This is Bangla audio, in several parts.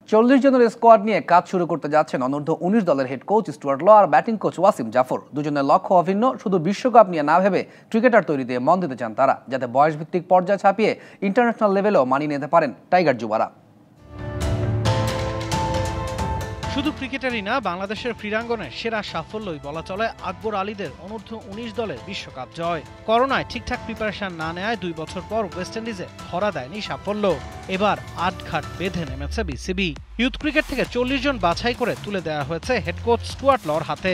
40 জনের স্কোয়াড নিয়ে কাজ শুরু করতে যাচ্ছেন অনূর্ধ্ব 19 দলের হেড কোচ স্টুয়ার্ট ল আর ব্যাটিং কোচ ওয়াসিম জাফর। দুজনের লক্ষ্য অভিন্ন, শুধু বিশ্বকাপ নিয়ে না ভেবে ক্রিকেটার তৈরিতে মন দিতে চান তারা, যাতে বয়সভিত্তিক পর্যায়ে ছাপিয়ে ইন্টারন্যাশনাল লেভেলেও মানিয়ে নিতে পারেন টাইগার যুবারা। শুধু ক্রিকেটারই না, বাংলাদেশের ক্রীড়াঙ্গনের সেরা সাফল্যই বলা চলে আকবর আলীদের অনূর্ধ্ব 19 দলের বিশ্বকাপ জয়। করোনায় ঠিকঠাক প্রিপারেশন না নেয় 2 বছর পর ওয়েস্ট ইন্ডিজে ধরা দেয়নি সাফল্য। এবার আটঘাট বেঁধে নেমেছে বিসিবি। ইউথ ক্রিকেট থেকে 40 জন বাছাই করে তুলে দেওয়া হয়েছে হেড কোচ স্টুয়ার্ট লর হাতে।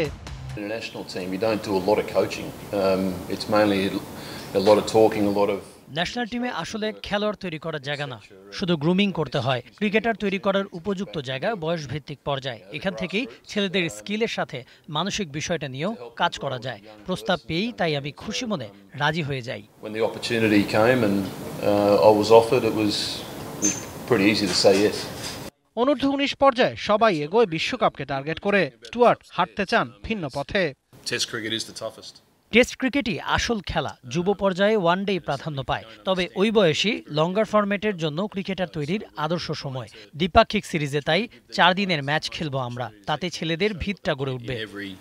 ন্যাশনাল টিমে আসলে খেলোয়াড় তৈরি করার জায়গা না, শুধু গ্রুমিং করতে হয়। ক্রিকেটার তৈরি করার উপযুক্ত জায়গা বয়সভিত্তিক পর্যায়ে। এখান থেকেই ছেলেদের স্কিলের সাথে মানসিক বিষয়টা নিয়েও কাজ করা যায়। প্রস্তাব পেয়েই তাই আমি খুশি মনে রাজি হয়ে যাই। অনূর্ধ্ব 19 পর্যায়ে সবাই এগোয় বিশ্বকাপকে টার্গেট করে। স্টুয়ার্ট হাঁটতে চান ভিন্ন পথে। টেস্ট ক্রিকেটই আসল খেলা, যুব পর্যায়ে ওয়ানডে প্রাধান্য পায়। তবে ওই বয়সী লঙ্গার ফরম্যাটের জন্য ক্রিকেটার তৈরির আদর্শ সময়। দ্বিপাক্ষিক সিরিজে তাই 4 দিনের ম্যাচ খেলবো আমরা, তাতে ছেলেদের ভিতটা গড়ে উঠবে।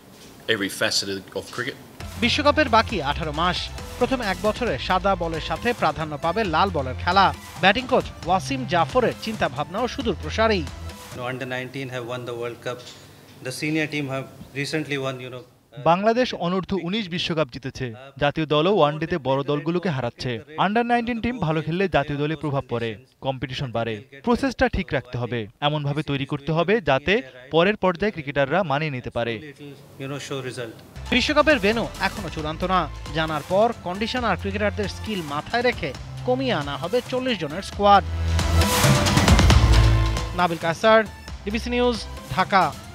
বিশ্বকাপের বাকি 18 মাস। প্রথম 1 বছরে সাদা বলের সাথে প্রাধান্য পাবে লাল বলের খেলা। ব্যাটিং কোচ ওয়াসিম জাফরের চিন্তা ভাবনাও সুদূর প্রসারী। Under 19 have won the World Cup. The senior team have recently won, Bangladesh অনূর্ধ্ব 19 বিশ্বকাপ জিতেছে। জাতীয় দলও ওয়ানডেতে বড় দলগুলোকে হারাচ্ছে। আন্ডার 19 টিম ভালো খেললে জাতীয় দলে প্রভাব পড়ে, কম্পিটিশন বাড়ে। প্রসেসটা ঠিক রাখতে হবে, এমনভাবে তৈরি করতে হবে যাতে পরের পর্যায়ে ক্রিকেটাররা মানিয়ে নিতে পারে। বিশ্বকাপের ভেন্যু এখনো চূড়ান্ত না, জানার পর কন্ডিশন আর ক্রিকেটারদের স্কিল মাথায় রেখে কমিয়ে আনা হবে 40 জনের squad. Nabil Kasar, DBC news, Dhaka.